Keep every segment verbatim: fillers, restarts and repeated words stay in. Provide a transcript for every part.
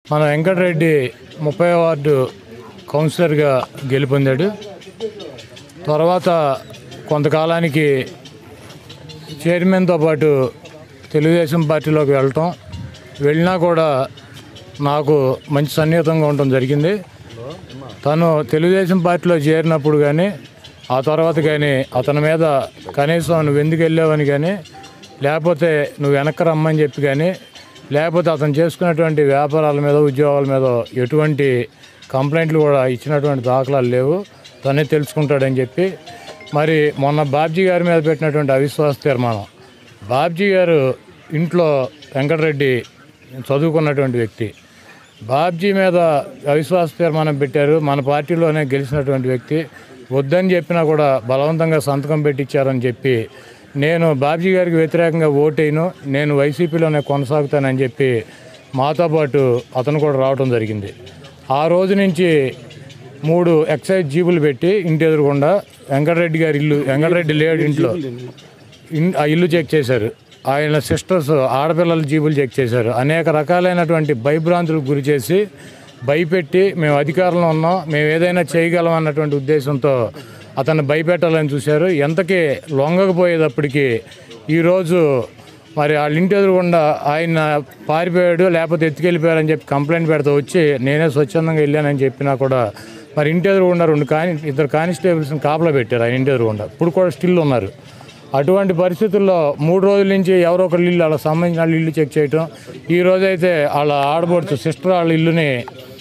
మన వెంకటరెడ్డి ముప్పై వార్డు కౌన్సిలర్గా గెలుపొందాడు. తర్వాత కొంతకాలానికి చైర్మన్తో పాటు తెలుగుదేశం పార్టీలోకి వెళ్ళటం, వెళ్ళినా కూడా నాకు మంచి సన్నిహితంగా ఉండటం జరిగింది. తను తెలుగుదేశం పార్టీలో చేరినప్పుడు కానీ ఆ తర్వాత కానీ అతని మీద కనీసం నువ్వు ఎందుకు వెళ్ళావని కానీ, లేకపోతే నువ్వు వెనక్కి రమ్మని చెప్పి కానీ, లేకపోతే అతను చేసుకున్నటువంటి వ్యాపారాల మీద ఉద్యోగాల మీద ఎటువంటి కంప్లైంట్లు కూడా ఇచ్చినటువంటి దాఖలాలు లేవు. తనే తెలుసుకుంటాడని చెప్పి మరి మొన్న బాబ్జీ గారి మీద పెట్టినటువంటి అవిశ్వాస తీర్మానం, బాబ్జీ గారు ఇంట్లో వెంకటరెడ్డి చదువుకున్నటువంటి వ్యక్తి, బాబ్జీ మీద అవిశ్వాస తీర్మానం పెట్టారు. మన పార్టీలోనే గెలిచినటువంటి వ్యక్తి వద్దని చెప్పినా కూడా బలవంతంగా సంతకం పెట్టించారని చెప్పి నేను బాబ్జీ గారికి వ్యతిరేకంగా ఓటేను, నేను వైసీపీలోనే కొనసాగుతానని చెప్పి మాతో పాటు అతను కూడా రావడం జరిగింది. ఆ రోజు నుంచి మూడు ఎక్సైజ్ జీబులు పెట్టి ఇంటి ఎదురుకుండా వెంకటరెడ్డి గారి ఇల్లు, వెంకటరెడ్డి లేడు ఇంట్లో, ఆ ఇల్లు చెక్ చేశారు. ఆయన సిస్టర్స్ ఆడపిల్లల జీబులు చెక్ చేశారు. అనేక రకాలైనటువంటి భయభ్రాంతులకు గురి చేసి భయపెట్టి మేము అధికారంలో ఉన్నాం, మేము ఏదైనా చేయగలం అన్నటువంటి ఉద్దేశంతో అతన్ని భయపెట్టాలని చూశారు. ఎంతకీ లొంగకపోయేటప్పటికి ఈరోజు మరి వాళ్ళ ఇంటి ఎదురుకుండా ఆయన పారిపోయాడు, లేకపోతే ఎత్తుకెళ్ళిపోయారని చెప్పి కంప్లైంట్ పెడతా వచ్చి నేనే స్వచ్ఛందంగా వెళ్ళానని చెప్పినా కూడా మరి ఇంటి ఎదురుకుండా రెండు కాని ఇద్దరు కానిస్టేబుల్స్ని కాపలా పెట్టారు ఆయన ఇంటి ఎదురుకుండా. ఇప్పుడు కూడా స్టిల్ ఉన్నారు. అటువంటి పరిస్థితుల్లో మూడు రోజుల నుంచి ఎవరో ఒకరి ఇల్లు వాళ్ళకి సంబంధించిన వాళ్ళ ఇల్లు చెక్ చేయటం, ఈ రోజైతే వాళ్ళ ఆడబడుచు సిస్టర్ వాళ్ళ ఇల్లుని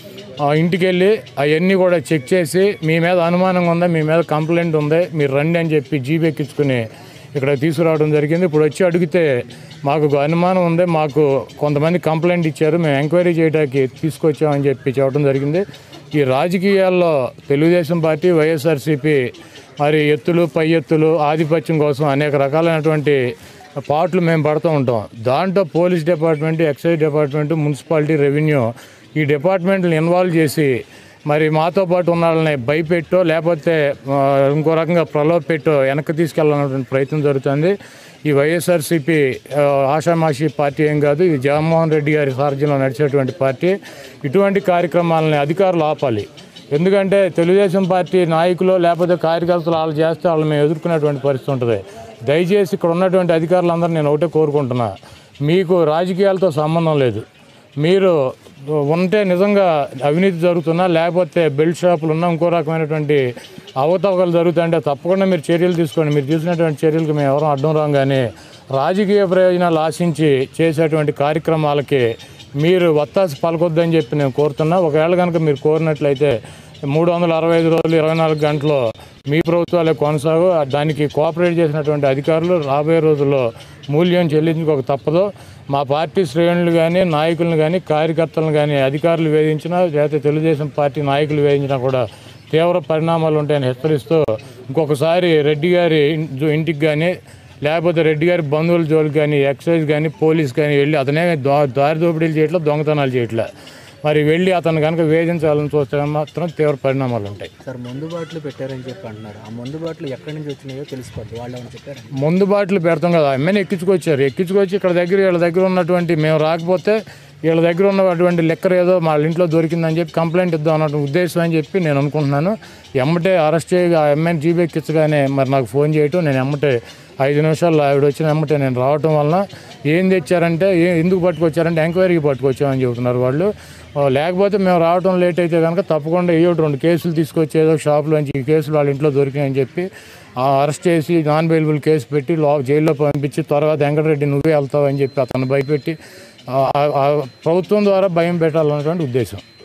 ఇంటికి వెళ్ళి అవన్నీ కూడా చెక్ చేసి మీ మీద అనుమానంగా ఉందా, మీ మీద కంప్లైంట్ ఉంది, మీరు రండి అని చెప్పి జీబీ ఎక్కించుకుని ఇక్కడ తీసుకురావడం జరిగింది. ఇప్పుడు వచ్చి అడిగితే మాకు అనుమానం ఉంది, మాకు కొంతమంది కంప్లైంట్ ఇచ్చారు, మేము ఎంక్వైరీ చేయడానికి తీసుకొచ్చామని చెప్పి చెప్పడం జరిగింది. ఈ రాజకీయాల్లో తెలుగుదేశం పార్టీ, వైఎస్ఆర్సీపీ మరి ఎత్తులు పై ఎత్తులు ఆధిపత్యం కోసం అనేక రకాలైనటువంటి పాటలు మేము పడుతూ ఉంటాం. దాంట్లో police department, excise department, municipality, revenue ఈ డిపార్ట్మెంట్ని ఇన్వాల్వ్ చేసి మరి మాతో పాటు ఉన్న వాళ్ళని భయపెట్టో లేకపోతే ఇంకో రకంగా ప్రలోభ పెట్టో వెనక్కి తీసుకెళ్ళాలన్నటువంటి ప్రయత్నం జరుగుతుంది. ఈ వైఎస్ఆర్సీపీ ఆషామాషి పార్టీ ఏం కాదు, ఇది జగన్మోహన్ రెడ్డి గారి సారథ్యంలో నడిచేటువంటి పార్టీ. ఇటువంటి కార్యక్రమాలని అధికారులు ఆపాలి. ఎందుకంటే తెలుగుదేశం పార్టీ నాయకులు లేకపోతే కార్యకర్తలు వాళ్ళు చేస్తే వాళ్ళు మేము ఎదుర్కొనేటువంటి పరిస్థితి ఉంటుంది. దయచేసి ఇక్కడ ఉన్నటువంటి అధికారులందరూ నేను ఒకటే కోరుకుంటున్నా, మీకు రాజకీయాలతో సంబంధం లేదు. మీరు ఉంటే నిజంగా అవినీతి జరుగుతున్నా లేకపోతే బెల్ట్ షాపులు ఉన్నా ఇంకో రకమైనటువంటి అవతవకలు జరుగుతుంటే తప్పకుండా మీరు చర్యలు తీసుకోండి. మీరు తీసుకునేటువంటి చర్యలకు మేము ఎవరూ అడ్డం రాం. కానీ రాజకీయ ప్రయోజనాలు ఆశించి చేసేటువంటి కార్యక్రమాలకి మీరు వత్తాసి పలకొద్దని చెప్పి నేను కోరుతున్నా. ఒకవేళ కనుక మీరు కోరినట్లయితే మూడు వందల అరవై ఐదు రోజులు ఇరవై నాలుగు గంటలు మీ ప్రభుత్వాలే కొనసాగు. దానికి కోఆపరేట్ చేసినటువంటి అధికారులు రాబోయే రోజుల్లో మూల్యం చెల్లించుకోక తప్పదు. మా పార్టీ శ్రేణులు కానీ నాయకులను కానీ కార్యకర్తలను కానీ అధికారులు వేధించినా లేకపోతే తెలుగుదేశం పార్టీ నాయకులు వేధించినా కూడా తీవ్ర పరిణామాలు ఉంటాయని హెచ్చరిస్తూ ఇంకొకసారి రెడ్డి గారి ఇంటికి కానీ లేకపోతే రెడ్డి గారి బంధువుల జోలికి కానీ ఎక్సైజ్ కానీ పోలీస్ కానీ వెళ్ళి అతనే దారి దోపిడీలు చేయట్లా, దొంగతనాలు చేయట్లా. మరి వెళ్ళి అతను కనుక వేధించాలని చూస్తే మాత్రం తీవ్ర పరిణామాలు ఉంటాయి. సార్ మందు బాటలు పెట్టారని చెప్పి అంటున్నారు. ఆ మందు బాటలు ఎక్కడి నుంచి వచ్చినాయో తెలిసిపోద్ది. వాళ్ళు ఏమైనా చెప్పారు? మందు బాటలు పెడతాం కదా, అమ్మని ఎక్కించుకొచ్చారు. ఎక్కించుకొచ్చి ఇక్కడ దగ్గర వీళ్ళ దగ్గర ఉన్నటువంటి మేము రాకపోతే వీళ్ళ దగ్గర ఉన్నటువంటి లెక్కర్ ఏదో మా ఇంట్లో దొరికిందని చెప్పి కంప్లైంట్ ఇద్దాం అన్న ఉద్దేశం అని చెప్పి నేను అనుకుంటున్నాను. ఎమ్మటే అరెస్ట్ చేయ ఆ ఎమ్మెన్ జీబీ ఎక్కించగానే మరి నాకు ఫోన్ చేయటం, నేను ఎమ్మటే ఐదు నిమిషాల్లో ఆవిడ వచ్చిన ఎమ్మటే నేను రావటం వలన ఏం తెచ్చారంటే ఏ ఎందుకు పట్టుకొచ్చారంటే ఎంక్వైరీకి పట్టుకొచ్చామని చెబుతున్నారు వాళ్ళు. లేకపోతే మేము రావడం లేట్ అయితే కనుక తప్పకుండా ఏ రెండు కేసులు తీసుకొచ్చేదో షాపులోంచి ఈ కేసులు వాళ్ళ ఇంట్లో దొరికాయని చెప్పి అరెస్ట్ చేసి నాన్ బెయిలబుల్ కేసు పెట్టి లో జైల్లో పంపించి తర్వాత వెంకటరెడ్డి నువ్వే వెళ్తావని చెప్పి అతను భయపెట్టి ప్రభుత్వం ద్వారా భయం పెట్టాలన్నటువంటి ఉద్దేశం.